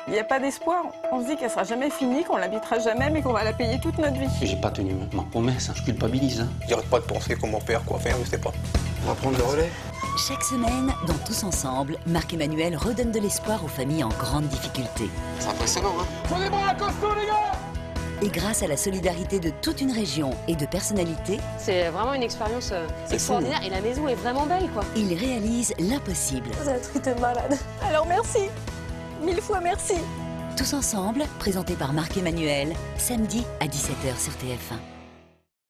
Il n'y a pas d'espoir. On se dit qu'elle sera jamais finie, qu'on l'habitera jamais, mais qu'on va la payer toute notre vie. J'ai pas tenu ma promesse, hein. Je culpabilise. Hein. J'arrête pas de penser comment faire, quoi faire, je sais pas. On va prendre le relais. Chaque semaine, dans Tous Ensemble, Marc-Emmanuel redonne de l'espoir aux familles en grande difficulté. C'est impressionnant, hein. Prenez bras à costaud, les gars! Et grâce à la solidarité de toute une région et de personnalités, c'est vraiment une expérience extraordinaire et la maison est vraiment belle, quoi. il réalise l'impossible. Vous avez été malade. Alors merci. 1000 fois merci. Tous Ensemble, présenté par Marc-Emmanuel, samedi à 17h sur TF1.